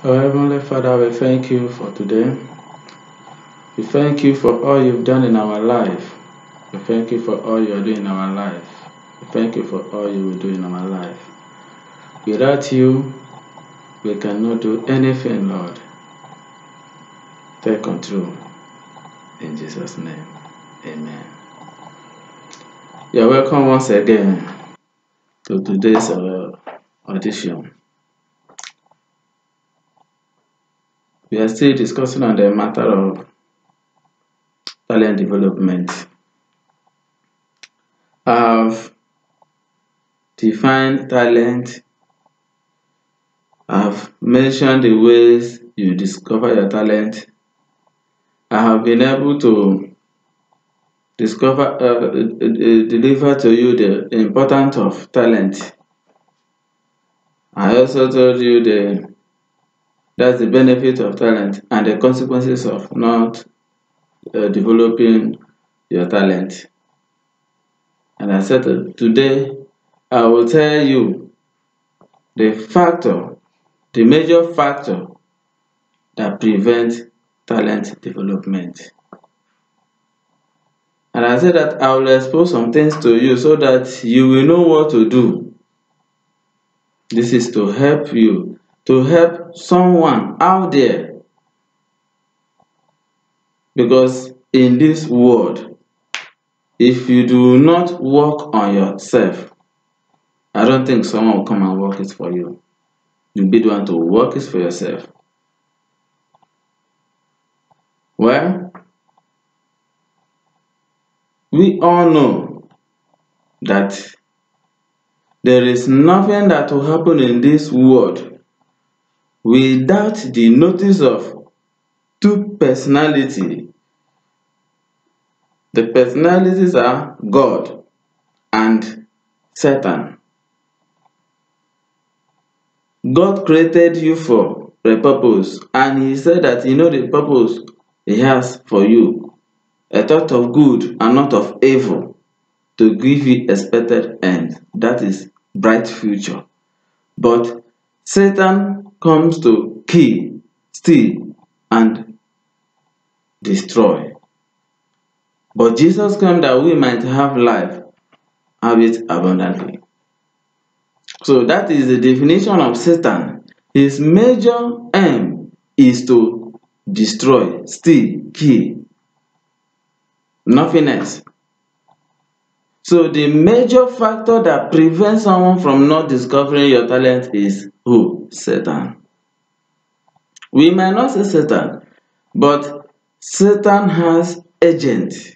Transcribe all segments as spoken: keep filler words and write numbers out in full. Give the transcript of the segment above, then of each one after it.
Our Heavenly Father, we thank you for today. We thank you for all you've done in our life. We thank you for all you are doing in our life. We thank you for all you will do in our life. Without you, we cannot do anything, Lord. Take control. In Jesus' name, amen. You're welcome once again to today's uh, audition. We are still discussing on the matter of talent development. I've defined talent. I've mentioned the ways you discover your talent. I have been able to discover, uh, uh, deliver to you the importance of talent. I also told you the that's the benefit of talent and the consequences of not uh, developing your talent. And I said uh, today I will tell you the factor, the major factor that prevents talent development. And I said that I will expose some things to you so that you will know what to do. This is to help you, to help someone out there. Because in this world, if you do not work on yourself, I don't think someone will come and work it for you. You'll be the one to work it for yourself. Well, we all know that there is nothing that will happen in this world without the notice of two personalities. The personalities are God and Satan. God created you for a purpose, and he said that you know the purpose he has for you, a thought of good and not of evil, to give you expected end, that is bright future. But Satan comes to kill, steal, and destroy. But Jesus came that we might have life, have it abundantly. So that is the definition of Satan. His major aim is to destroy, steal, kill. Nothing else. So the major factor that prevents someone from not discovering your talent is who? Satan. We might not say Satan, but Satan has agents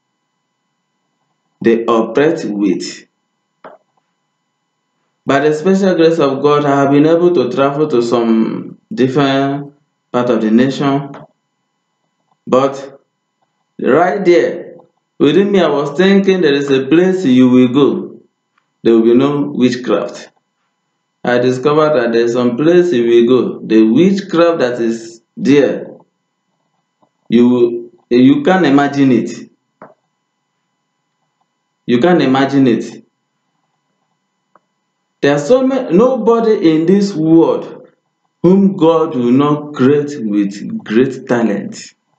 they operate with. By the special grace of God, I have been able to travel to some different part of the nation. But right there, within me, I was thinking there is a place you will go. There will be no witchcraft. I discovered that there is some place you will go. The witchcraft that is there, you, you can't imagine it. You can't imagine it. There are so many, nobody in this world whom God will not create with great talent.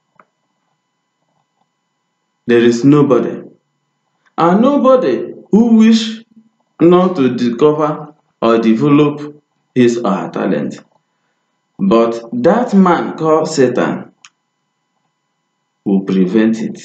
There is nobody. And nobody who wish not to discover or develop his or her talent. But that man called Satan will prevent it.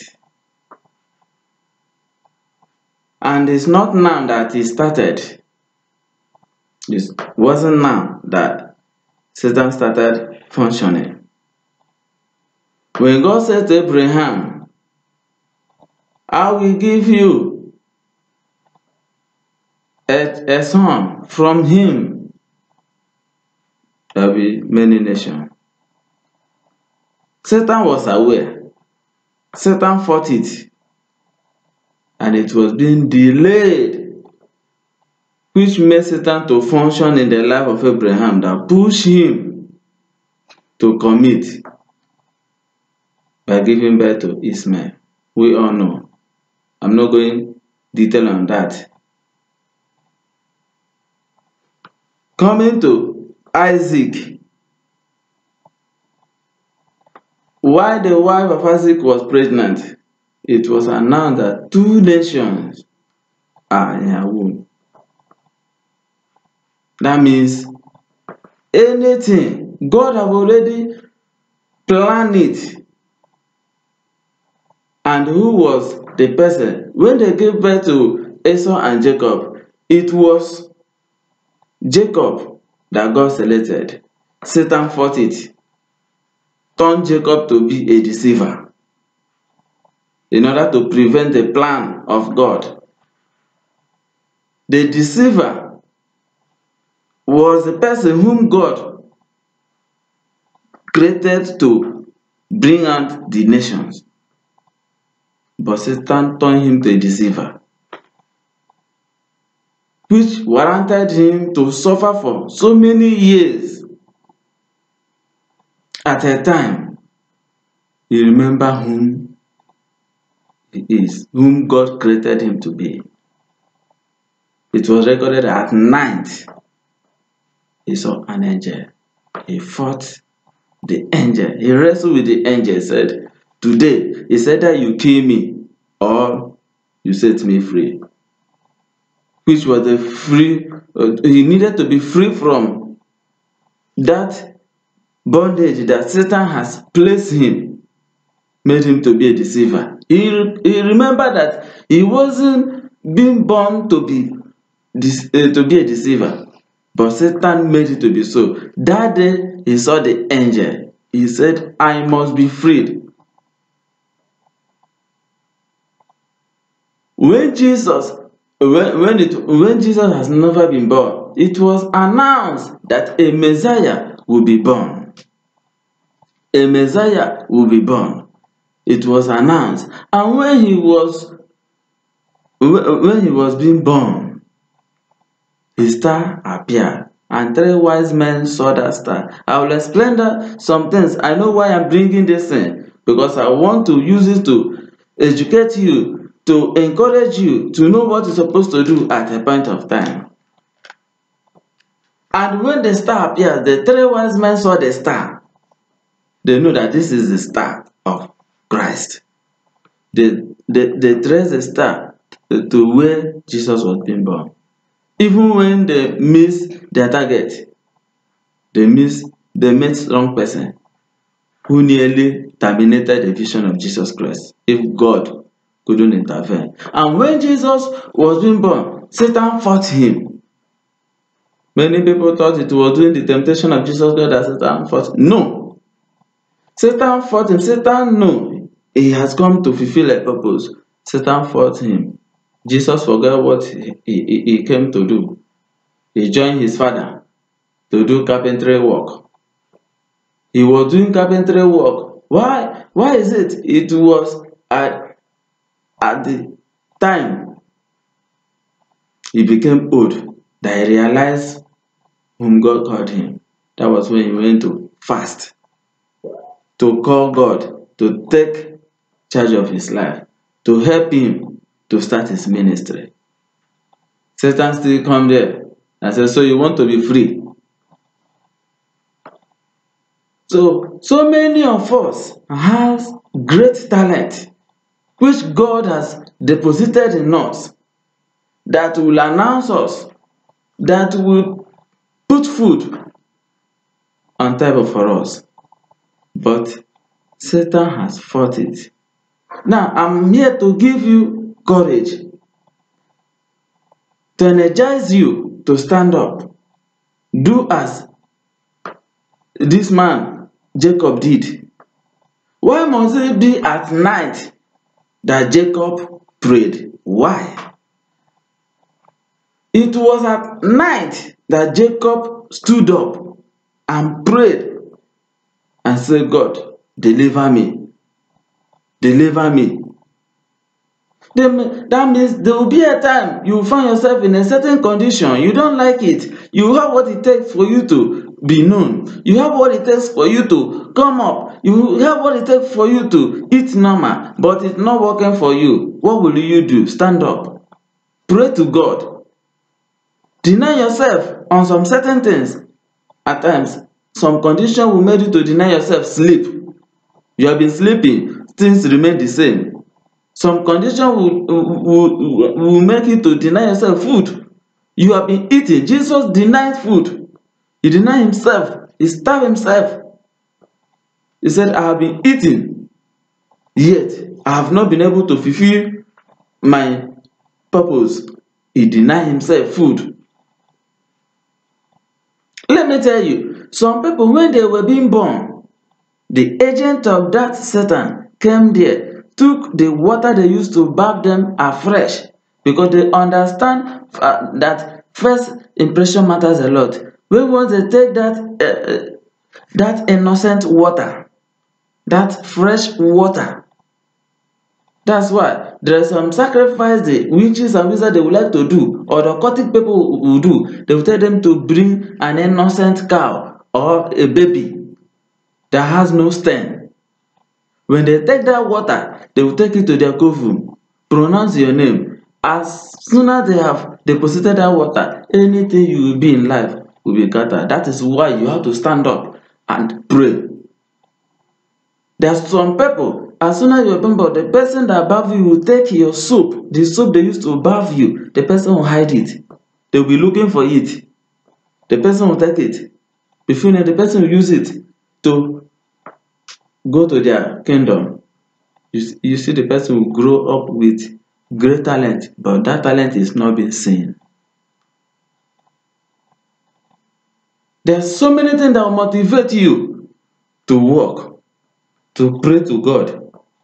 And it's not now that he started. It wasn't now that Satan started functioning. When God said to Abraham, I will give you a, a son from him. There will be many nations. Satan was aware. Satan fought it. And it was being delayed, which made Satan to function in the life of Abraham, that pushed him to commit by giving birth to Ishmael. We all know. I'm not going detail on that. Coming to Isaac, while the wife of Isaac was pregnant, it was announced that two nations are in her womb. That means anything, God have already planned it. And who was the person? When they gave birth to Esau and Jacob, it was Jacob that God selected. Satan fought it, turned Jacob to be a deceiver in order to prevent the plan of God. The deceiver was the person whom God created to bring out the nations. But Satan turned him to a deceiver, which warranted him to suffer for so many years. At a time, he remembered whom he is, whom God created him to be. It was recorded at night he saw an angel. He fought the angel. He wrestled with the angel. He said, today, he said that you kill me or you set me free. Which was the free, uh, he needed to be free from that bondage that Satan has placed him, made him to be a deceiver. He, he remembered that he wasn't being born to be, uh, to be a deceiver, but Satan made it to be so. That day, he saw the angel. He said, I must be freed. When Jesus, when, when, it, when Jesus has never been born, it was announced that a Messiah will be born. A Messiah will be born. It was announced. And when he was, when he was being born, his star appeared. And three wise men saw that star. I will explain that some things. I know why I'm bringing this in. Because I want to use it to educate you, to encourage you to know what you're supposed to do at a point of time. And when the star appeared, the three wise men saw the star. They knew that this is the star of Christ. They, they, they traced the star to where Jesus was being born. Even when they missed their target, they missed, they met wrong person who nearly terminated the vision of Jesus Christ if God couldn't intervene. And when Jesus was being born, Satan fought him. Many people thought it was during the temptation of Jesus Christ that Satan fought. No. Satan fought him. Satan knew he has come to fulfill a purpose. Satan fought him. Jesus forgot what he, he, he came to do. He joined his father to do carpentry work. He was doing carpentry work. Why? Why is it? It was at, at the time he became old that he realized whom God called him. That was when he went to fast, to call God to take charge of his life, to help him to start his ministry. Satan still come there and said, so you want to be free? So, so many of us has great talent, which God has deposited in us, that will announce us, that will put food on table for us. But Satan has fought it. Now, I'm here to give you courage, to energize you to stand up. Do as this man, Jacob, did. Why must it be at night that Jacob prayed? Why? It was at night that Jacob stood up and prayed and said, God, deliver me. Deliver me. That means there will be a time you find yourself in a certain condition. You don't like it. You have what it takes for you to be known. You have what it takes for you to come up. You have what it takes for you to eat normal, but it's not working for you. What will you do? Stand up. Pray to God. Deny yourself on some certain things. At times, some condition will make you to deny yourself sleep. You have been sleeping, things remain the same. Some condition will, will, will make you to deny yourself food. You have been eating. Jesus denied food. He denied himself. He starved himself. He said, I have been eating, yet I have not been able to fulfill my purpose. He denied himself food. Let me tell you, some people, when they were being born, the agent of that Satan came there, took the water they used to bath them afresh, because they understand uh, that first impression matters a lot. When once they take that uh, that innocent water, that fresh water, that's why there is some sacrifice the witches and wizards they would like to do, or the occultic people will do. They will tell them to bring an innocent cow or a baby that has no stain. When they take that water, they will take it to their coven, pronounce your name. As soon as they have deposited that water, anything you will be in life will be scattered. That is why you have to stand up and pray. There are some people, as soon as you open born, the person that bath you will take your soap, the soap they used to bath you, the person will hide it. They will be looking for it. The person will take it. Before the person will use it to go to their kingdom. You, you see, the person will grow up with great talent, but that talent is not being seen. There are so many things that will motivate you to work, to pray to God.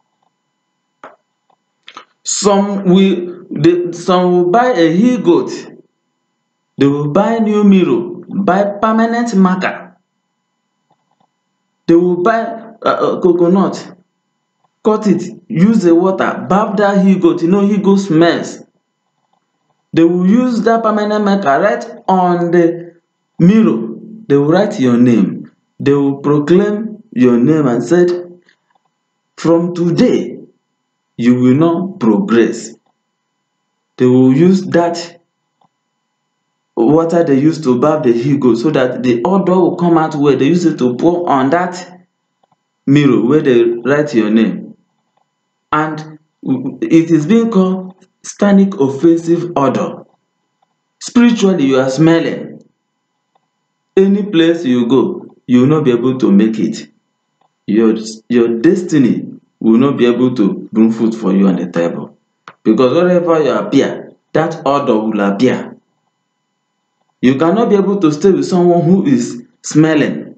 Some will, they, some will buy a he goat. They will buy new mirror, buy permanent marker. They will buy uh, uh, coconut, cut it, use the water, bath that he goat. You know he goat smells. They will use that permanent marker right on the mirror. They will write your name. They will proclaim your name and said, from today, you will not progress. They will use that water they used to bath the he goat so that the odor will come out where they use it to pour on that mirror where they write your name. And it is being called stannic offensive odor. Spiritually, you are smelling. Any place you go, you will not be able to make it. Your, your destiny will not be able to bring food for you on the table. Because wherever you appear, that odor will appear. You cannot be able to stay with someone who is smelling.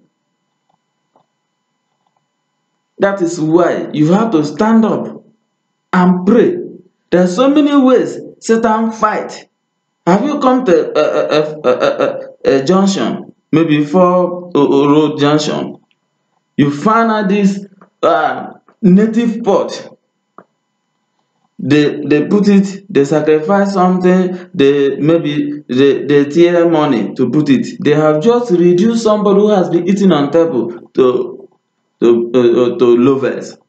That is why you have to stand up and pray. There are so many ways Satan fights. Have you come to a, a, a, a, a junction, maybe four road junction? You find out this uh, native pot. They they put it, they sacrifice something, they maybe they, they tear money to put it. They have just reduced somebody who has been eating on table to to uh, to lovers.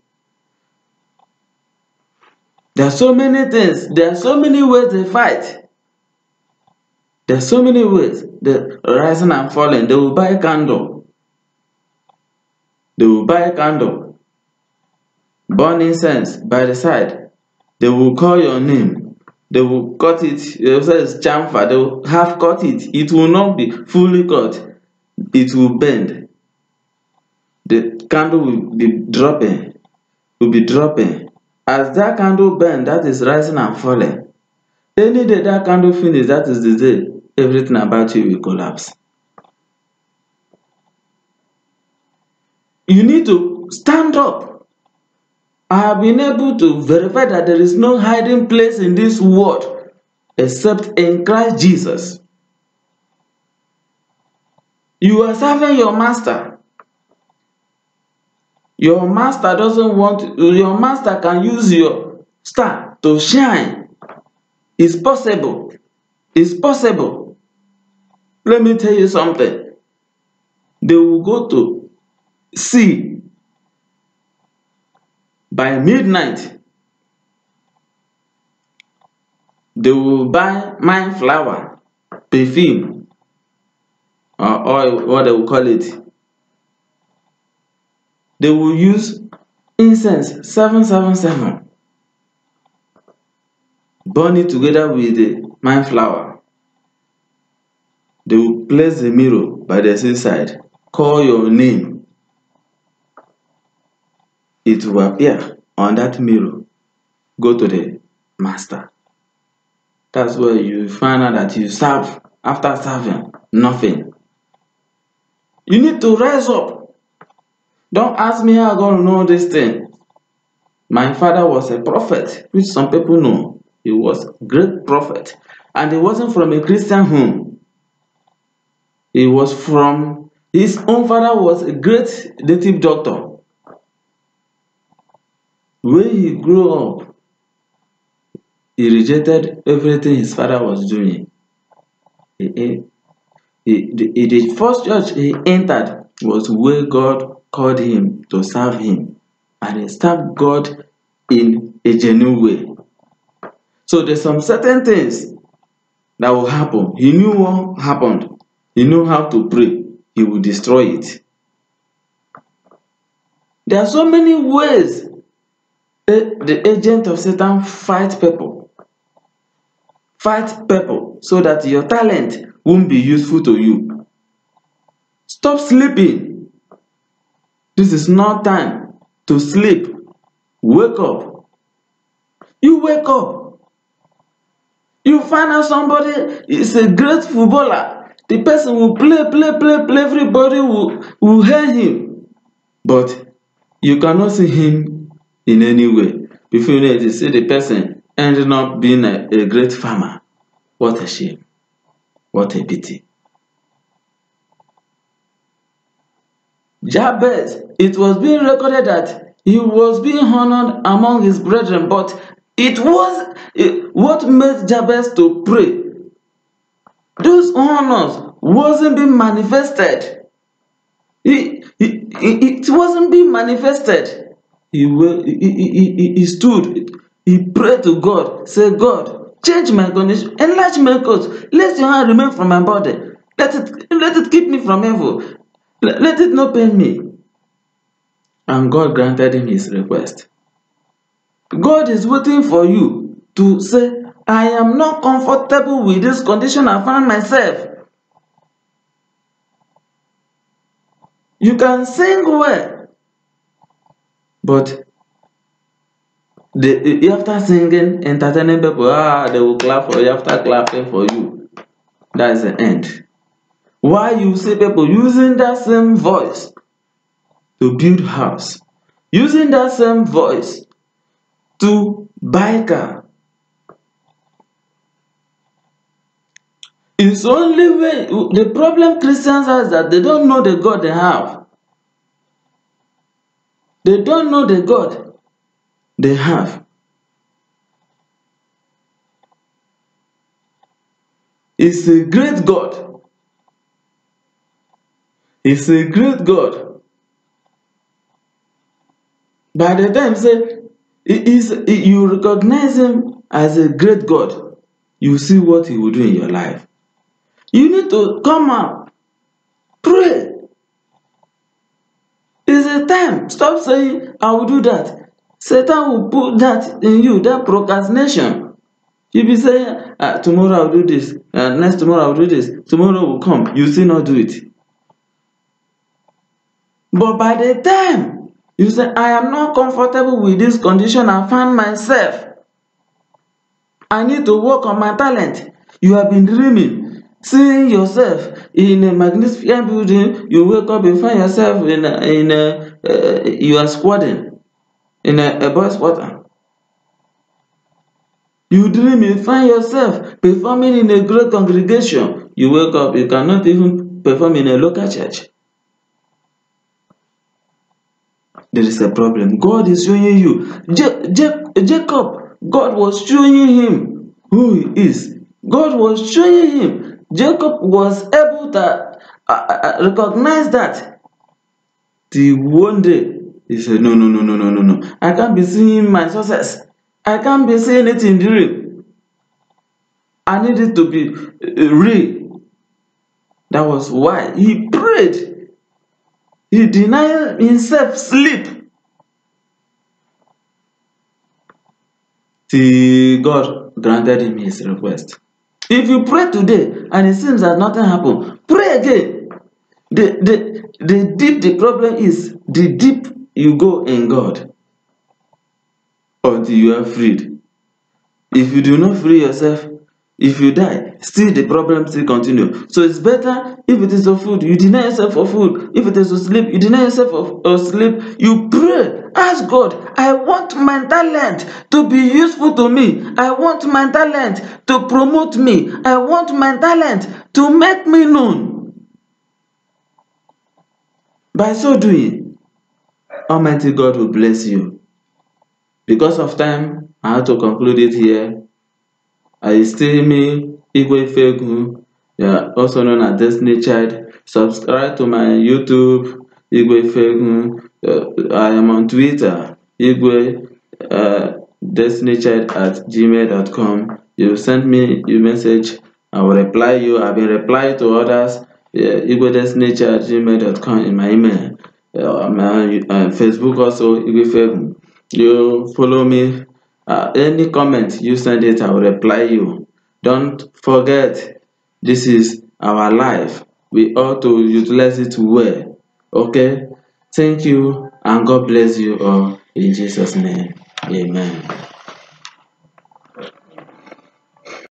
There are so many things, there are so many ways they fight. There are so many ways. The rising and falling, they will buy candle. They will buy candle. Burn incense by the side. They will call your name. They will cut it. It says chamfer. They will half cut it. It will not be fully cut. It will bend. The candle will be dropping. Will be dropping. As that candle bend, that is rising and falling. Any day that candle finish, that is the day everything about you will collapse. You need to stand up. I have been able to verify that there is no hiding place in this world except in Christ Jesus. You are serving your master. Your master doesn't want, your master can use your star to shine. It's possible. It's possible. Let me tell you something. They will go to sea by midnight. They will buy mine flour, perfume, or oil, what they will call it. They will use incense seven seven seven. Burn it together with the mine flour. They will place the mirror by the seaside. Call your name. It will appear on that mirror. Go to the master. That's where you find out that you serve. After serving, nothing. You need to rise up. Don't ask me how I'm going to know this thing. My father was a prophet, which some people know. He was a great prophet. And he wasn't from a Christian home. He was from, his own father was a great native doctor. When he grew up, he rejected everything his father was doing. He, he, he, the, the first church he entered was where God called him to serve him. And he served God in a genuine way. So there's some certain things that will happen. He knew what happened. He knew how to pray. He will destroy it. There are so many ways the, the agent of Satan fight people. Fight people so that your talent won't be useful to you. Stop sleeping. This is not time to sleep. Wake up. You wake up. You find out somebody is a great footballer. The person will play, play, play, play. Everybody will, will hear him. But you cannot see him in any way. Before you know it, you see the person ending up being a, a great farmer. What a shame. What a pity. Jabez, it was being recorded that he was being honored among his brethren, but it was it, what made Jabez to pray. Those honors wasn't being manifested. He, he, he, it wasn't being manifested. He, he, he, he, he stood, he prayed to God, say, God, change my condition, enlarge my cause, let your hand remain from my body, let it, let it keep me from evil, let, let it not pain me. And God granted him his request. God is waiting for you to say, I am not comfortable with this condition I find myself. You can sing well, but the, after singing, entertaining people, ah, they will clap for you. After clapping for you, that is the end. Why you see people using that same voice to build house, using that same voice to buy car? It's only way. The problem Christians have is that they don't know the God they have. They don't know the God they have. It's a great God. It's a great God. By the time say it is, you recognize him as a great God, you see what he will do in your life. You need to come up, pray. It's a time. Stop saying, I will do that. Satan will put that in you, that procrastination. You be saying, ah, tomorrow I'll do this, uh, next tomorrow I'll do this, tomorrow will come, you still not do it. But by the time you say, I am not comfortable with this condition I find myself, I need to work on my talent. You have been dreaming, seeing yourself in a magnificent building. You wake up and find yourself in a, in a, uh, you are squatting in a, a boys' quarter. You dream, you find yourself performing in a great congregation. You wake up, you cannot even perform in a local church. There is a problem. God is showing you. Je Je Jacob, God was showing him who he is. God was showing him. Jacob was able to uh, uh, recognize that. Till one day, he said, no, no, no, no, no, no, no. I can't be seeing my success. I can't be seeing it in dream. I need it to be real. That was why he prayed. He denied himself sleep. till God granted him his request. If you pray today and it seems that nothing happened, pray again. The, the, the deep the problem is, the deep you go in God until you are freed. If you do not free yourself, if you die, still the problem still continue. So it's better if it is for food, you deny yourself for food. If it is to sleep, you deny yourself for, for sleep. You pray, ask God, I want my talent to be useful to me. I want my talent to promote me. I want my talent to make me known. By so doing, Almighty God will bless you. Because of time, I have to conclude it here. I still me Igwe Ifegun, yeah, also known as Destiny Child. Subscribe to my YouTube, Igwe Ifegun. Uh, I am on Twitter, Igwe uh, Destiny Child at gmail dot com. You send me your message, I will reply you. I've been replying to others. Yeah, Igwe Destiny Child at gmail dot com in my email. Uh, my uh, Facebook also, Igwe Ifegun. You follow me. Uh, any comment you send it, I will reply you. Don't forget, this is our life. We ought to utilize it well. Okay? Thank you and God bless you all in Jesus' name. Amen.